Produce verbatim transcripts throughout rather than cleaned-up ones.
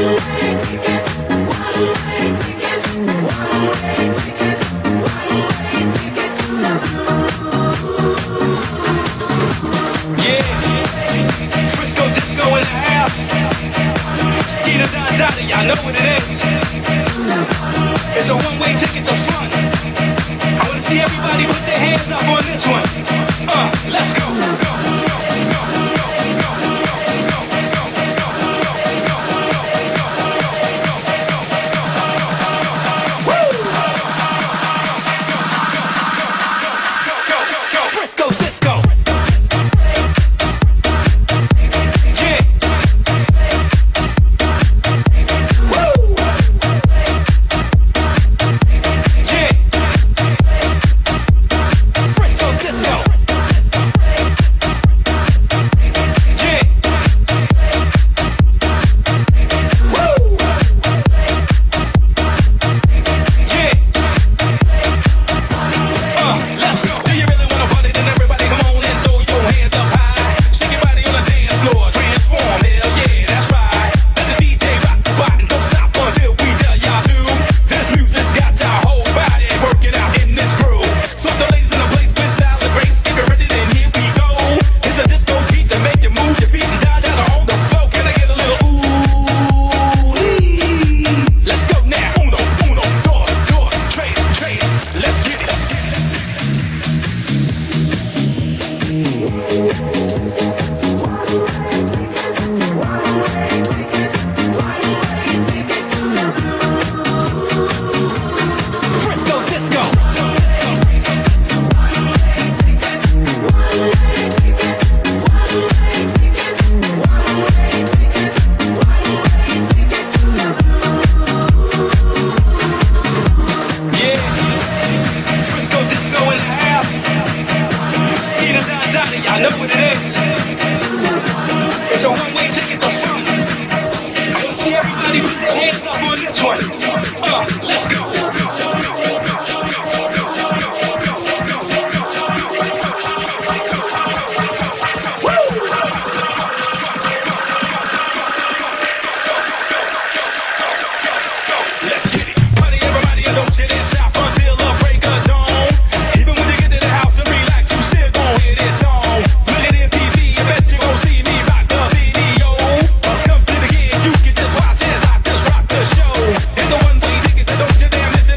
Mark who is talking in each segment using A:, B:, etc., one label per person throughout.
A: It's a one-way ticket, so don't you dare miss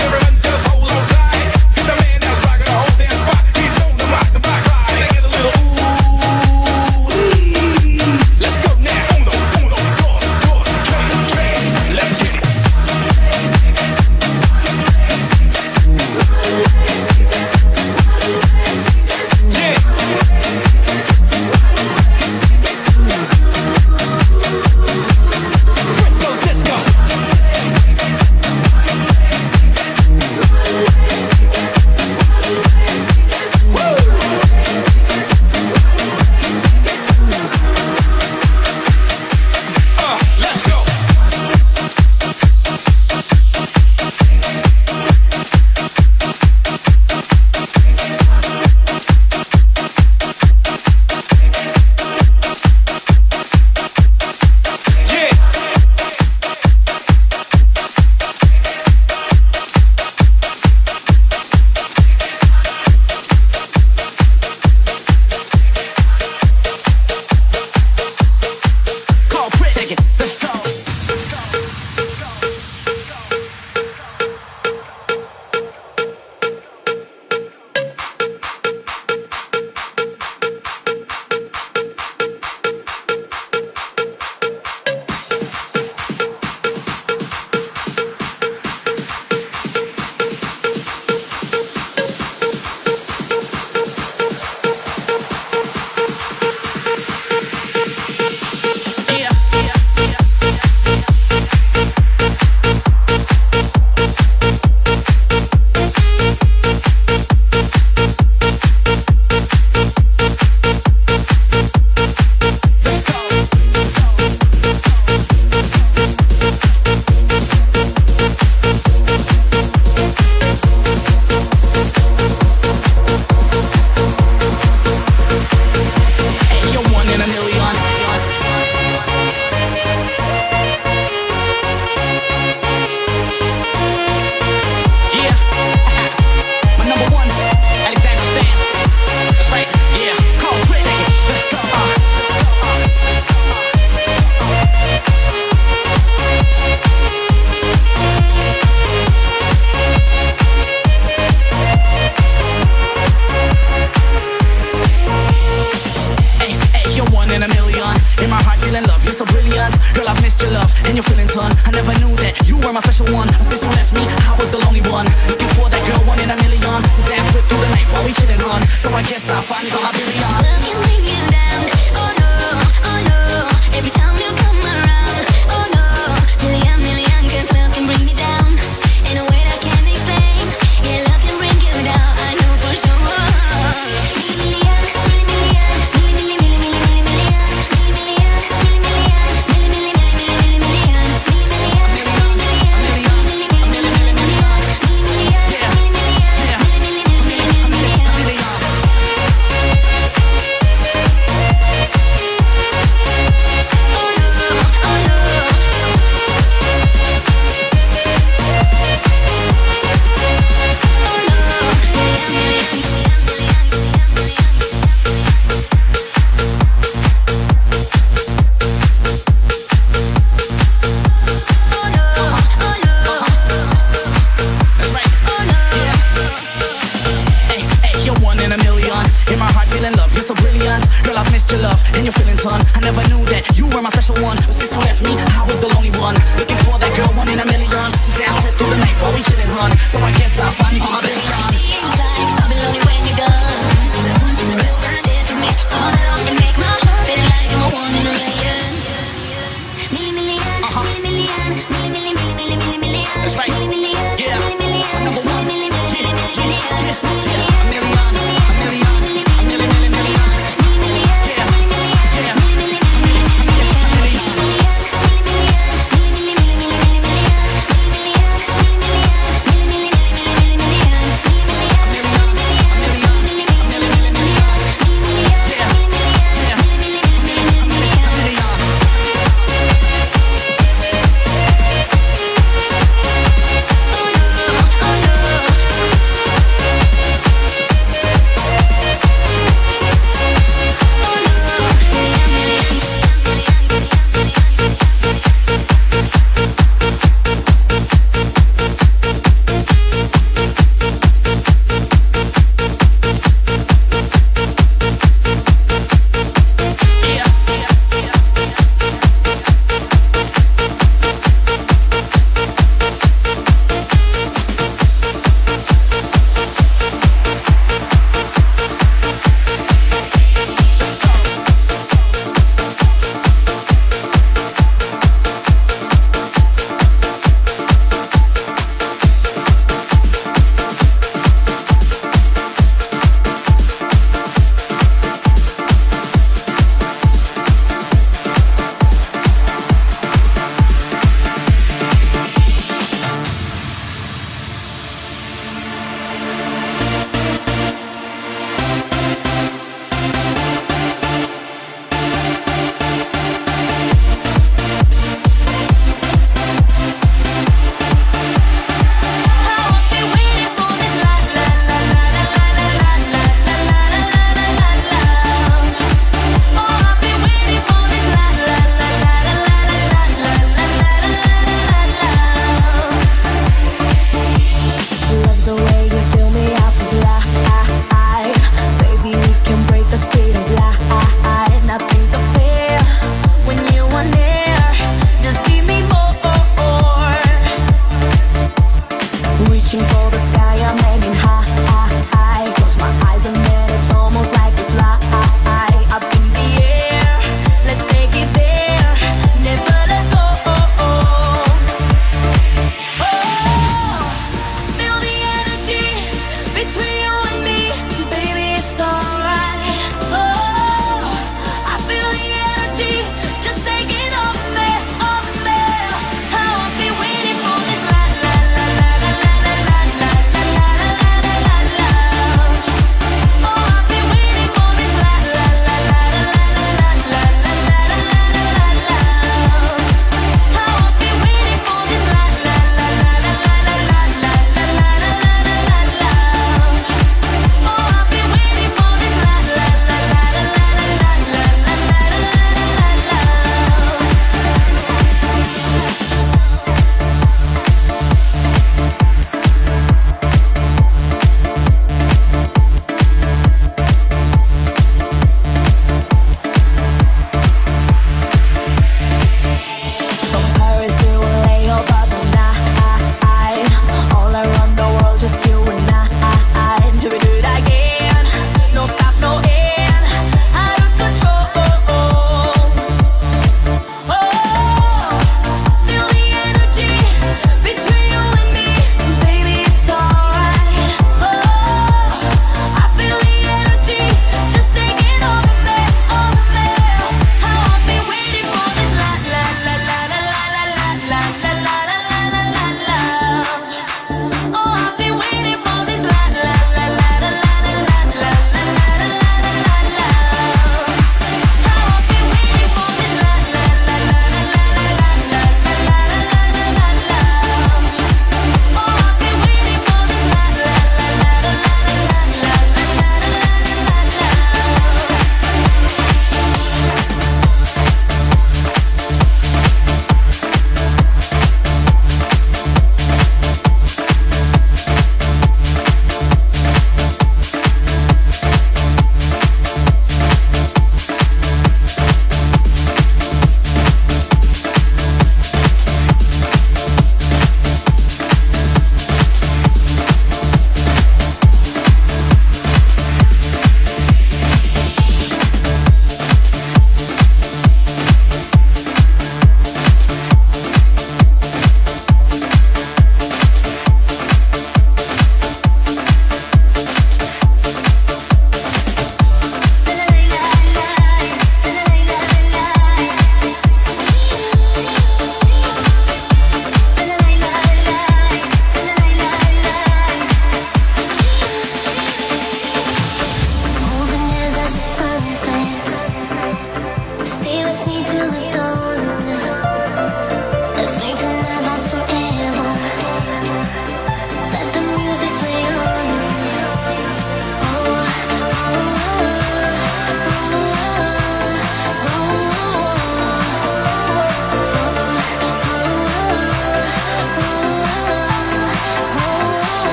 A: that you were my special one. But since you left me, I was the lonely one, looking for that girl, one in a million, to dance with through the night while we chillin' on. So I guess I'll finally got my billion.
B: Love can bring you down. Oh no, oh no. Every time you come around. Oh no, million, million. Cause love can bring me down in a way that I can't explain. Yeah, love can bring you down, I know for sure.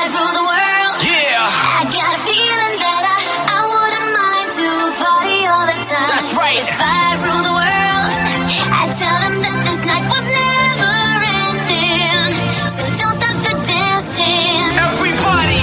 B: rule the world.
A: Yeah.
B: I got a feeling that I, I wouldn't mind to party all the time.
A: That's right.
B: If I rule the world, I'd tell them that this night was never ending. So don't stop the dancing.
A: Everybody.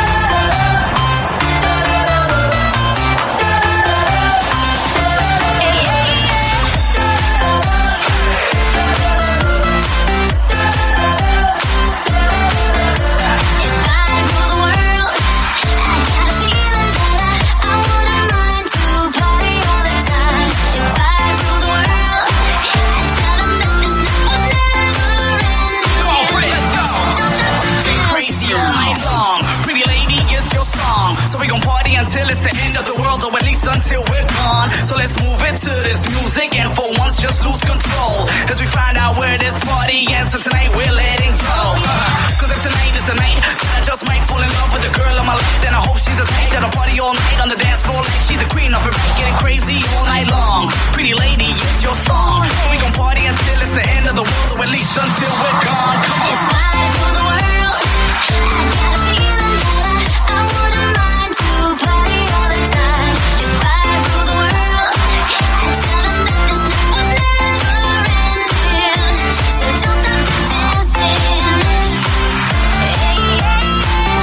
A: So we gon' party until it's the end of the world, or at least until we're gone. So let's move it to this music and for once just lose control, as we find out where this party ends. So tonight we're letting go, cause if tonight is the night that I just might fall in love with the girl of my life, then I hope she's the type that'll party all night on the dance floor like she's the queen of her beat, getting crazy all night long. Pretty lady, it's your song. So we gon' party until it's the end of the world, or at least until we're gone. Come on.
B: If I rule the world, I got a feeling that I, I wouldn't mind to party all the time. If I rule the world, I'd tell them that this night was never ending. So don't stop the dancing. Hey, yeah, yeah.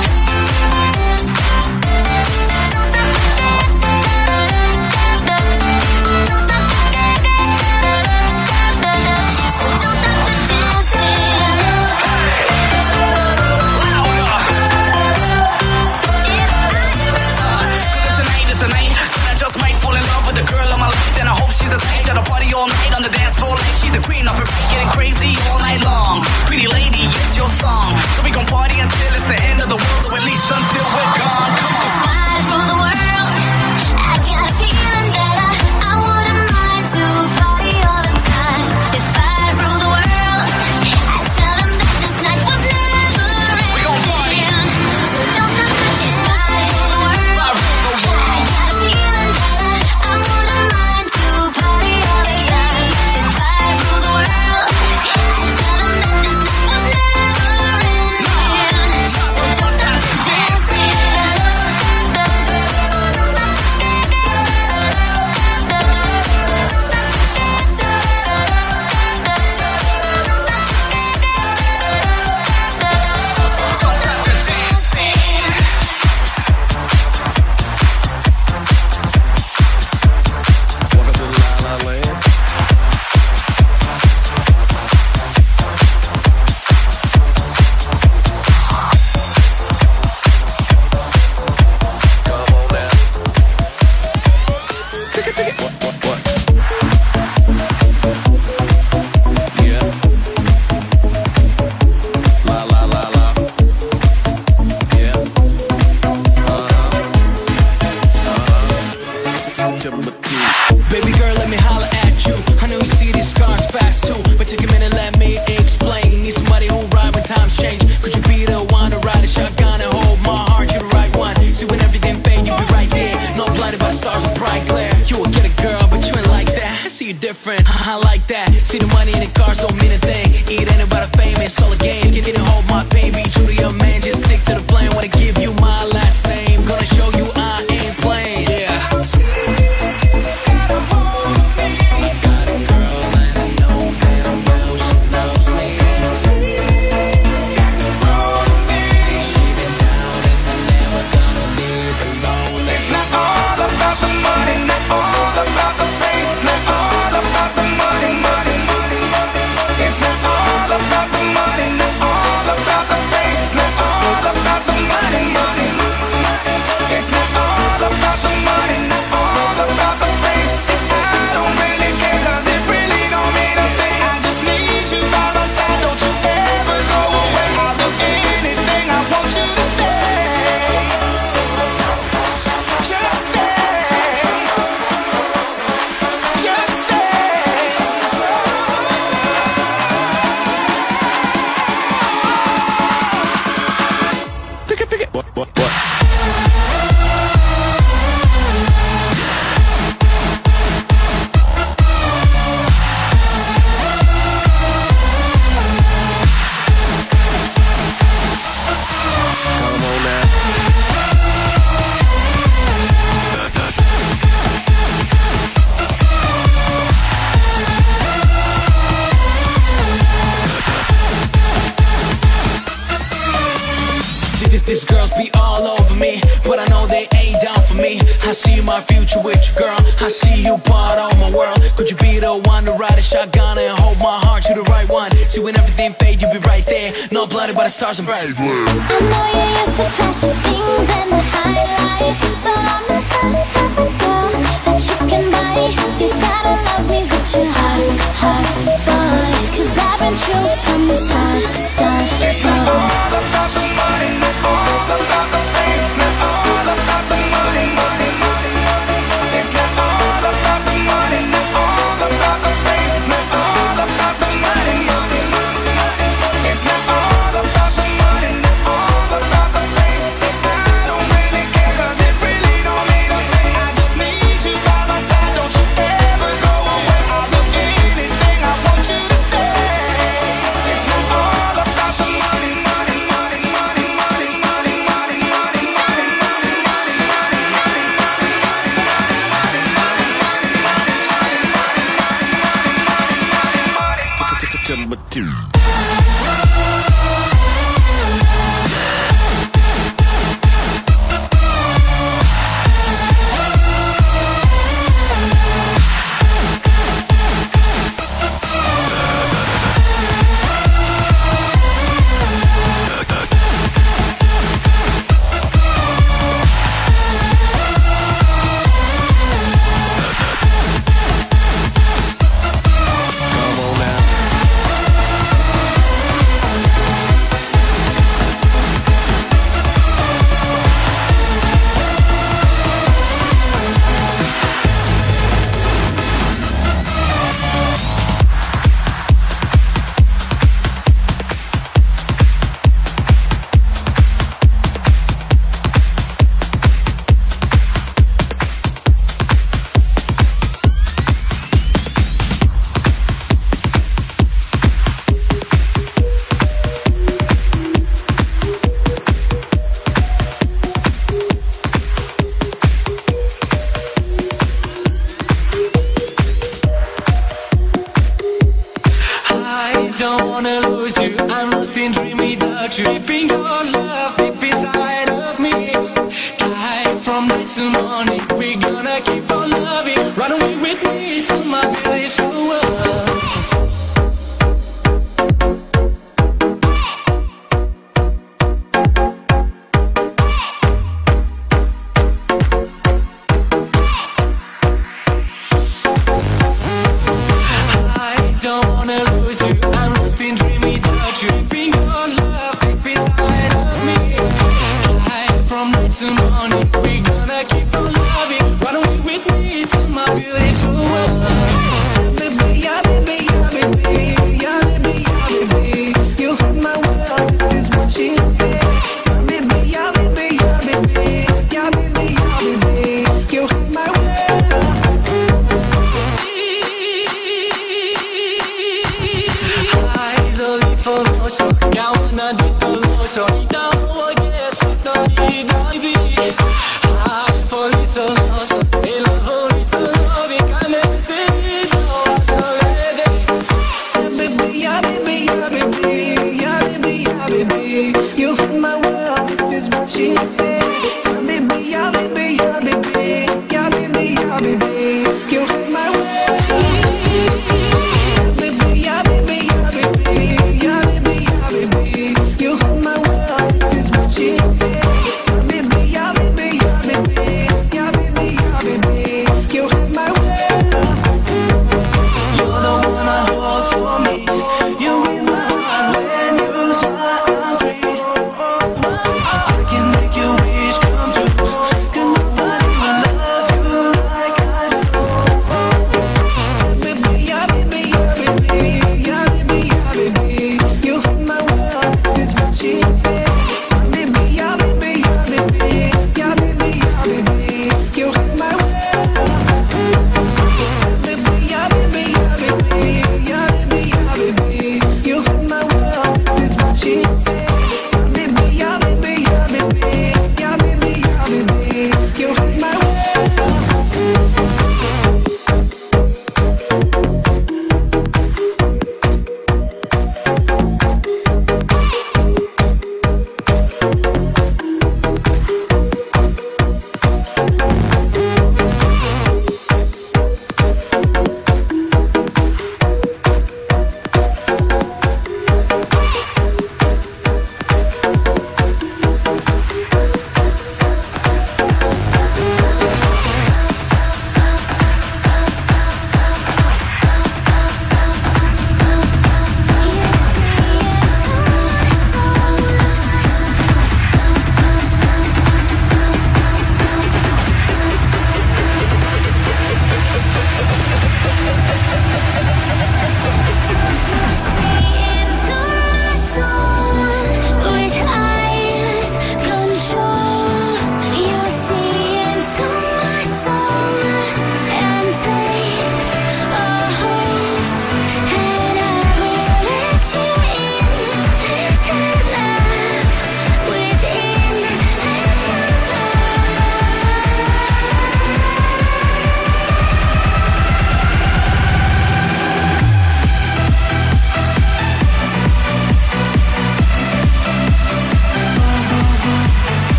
B: Don't stop the
A: the type that'll party all night on the dance floor like she's the queen of her beat, getting crazy all night long. Pretty lady, it's your song. So we gon' party until it's the end of the world, or at least until we're gone. Come on.
B: If I rule the world, I got a feeling that I, I wouldn't mind to party all the time. If I rule the world, I'd tell them that this night was never ending.
A: We gon' party.
B: So don't stop the dance. If I rule the world,
A: I rule the world.
B: I got a feeling that I, I wouldn't mind to party all the time. If I rule the world, I'd tell them that this night was never ending. So don't stop the dancing.
C: Welcome to La La Land. Come on now. Tick it, tick it. What, what, what? Yeah. La la la la. Yeah. Uh-huh. Uh-huh. Timothy.
D: Baby girl, let me holler at you. I know you see these scars fast too, but take a minute, let me explain. Need somebody who'll ride when times change. Could you be the one to ride a shotgun and hold my heart? You're the right one. See when everything fade, you'll be right there. Not blinded by the stars of bright glare. You will get a girl, but you ain't like that. I see you different, I like that. See the money in the cars don't mean a thing. It ain't about the fame, it's all a game. You didn't hold my pain, be true to your man. Just stick to the plan. Wanna give you my last name. Gonna show you I ain't playing. Yeah.
E: It's not all about the money, not all about the fame, not all about the money, money, money, money. It's not all about the money, not all about the fame, not all about the money, money, money. It's not all about the money, not all about the fame. See, I don't really care, 'cause it really don't mean a thing. I just need you by my side, don't you ever go away. I'll do anything, I want you to stay. Just stay. Just stay.
C: Tick it, tick it. What, what, what? Come
D: girls be all over me, but I know they ain't down for me. I see my future with you, girl. I see you part of my world. Could you be the one to ride a shotgun and hold my heart, you the right one? See when everything fade, you be right there. Not blinded by the stars and bright.
B: I know you're used to flashy things and the high life, but I'm not that type of girl that you can buy. You gotta love me with your heart, heart, boy. Cause I've been true from the start, start,
E: It's not all about the money, not all about the fame, not all about the money, money, money, money. It's not all about the money, not all about the fame, not all about the money, money, money, money. It's not all about the money, not all about the fame. Say I don't really care 'cause it really don't mean a thing. I just need you by my side, don't you ever go away. I'll do anything, I want you to stay. It's not all about the money, money, money, money, money, money, money, money, money, money,
C: Number two.
D: Don't wanna lose you, I'm lost in dream without you. Keeping your love deep inside of me. Life from night to morning, we're gonna keep on loving. Run away with me to my beautiful world. I don't wanna lose you, I'm lost in dream without you. Keeping your love deep inside of me. Life from night to morning, we're gonna keep on loving. Run away with me to my beautiful world. Baby, yeah, baby, yeah, baby, yeah, baby, yeah, baby. You hold my world, this is what she said. Baby, yeah, baby, yeah, baby, yeah, baby, yeah, baby. You hold my world. You hold my world, this is what she said. Baby, yeah, baby, yeah, baby, yeah, baby, yeah, baby. You hold my world. Baby, yeah, baby, yeah, baby, yeah, baby, yeah, baby. You hold my world, this is what she said. Baby, yeah, baby, yeah, baby, yeah, baby, yeah, baby. You hold my world. You're the one I hold for me. You in my heart when you smile, I'm free. I can make you weak.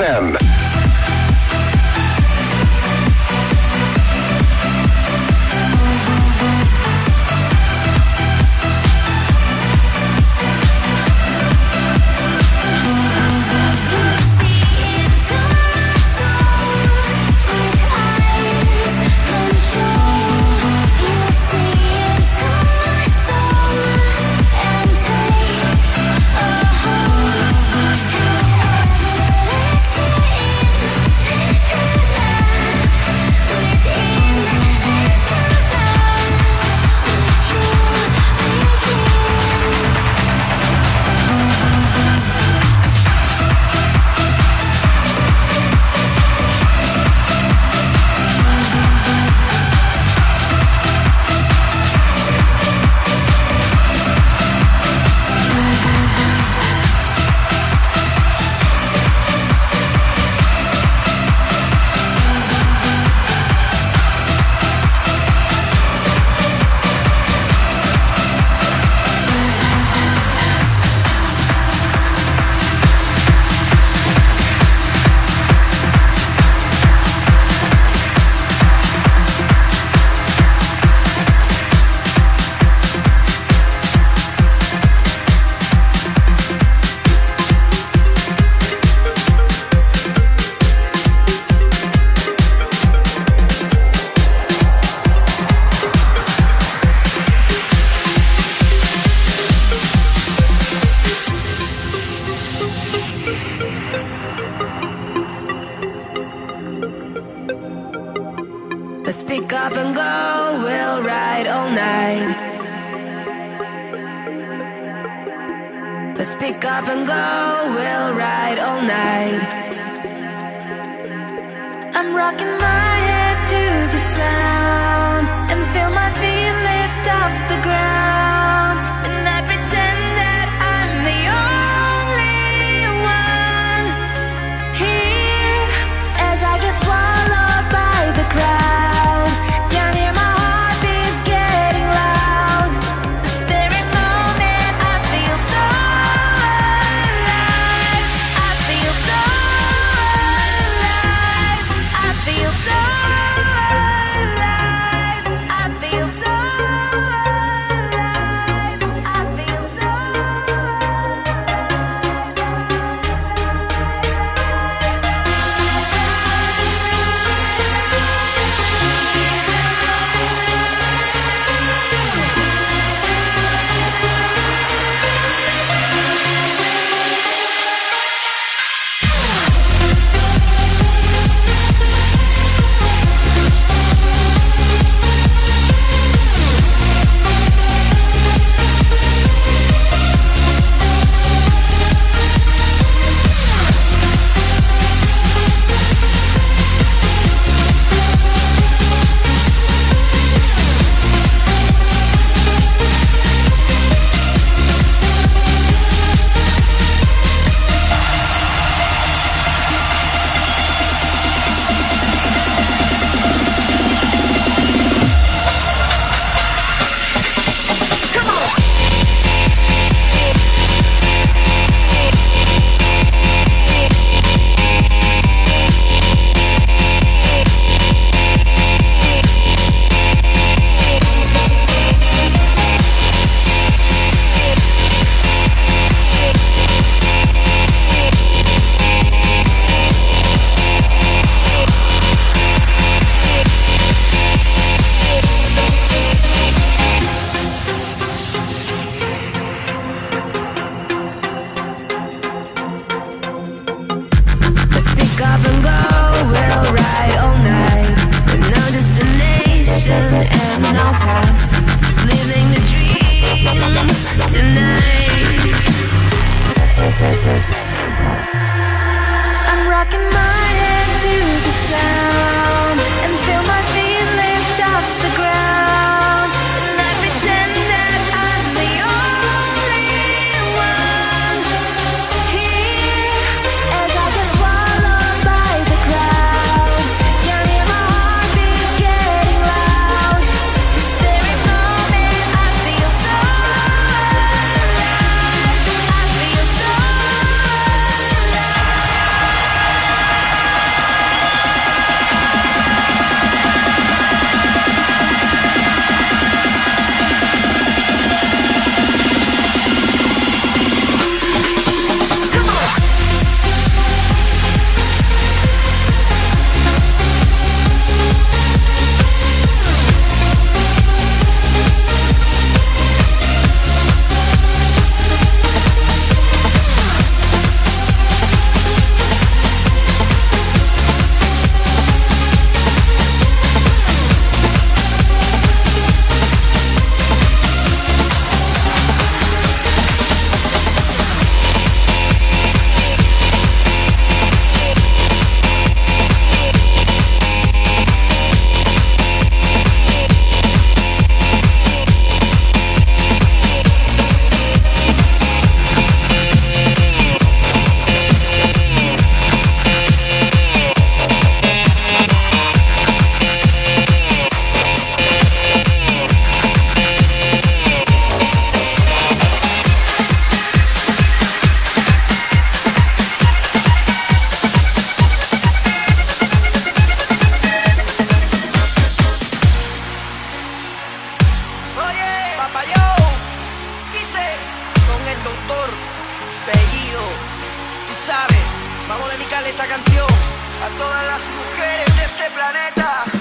F: M.
G: Let's pick up and go, we'll ride all night. Let's pick up and go, we'll ride all night. I'm rocking my head to the sound and feel my feet lift off the ground. And I pretend that I'm the only one here as I get swallowed by the crowd. So
F: Vamos a dedicarle esta canción a todas las mujeres de este planeta.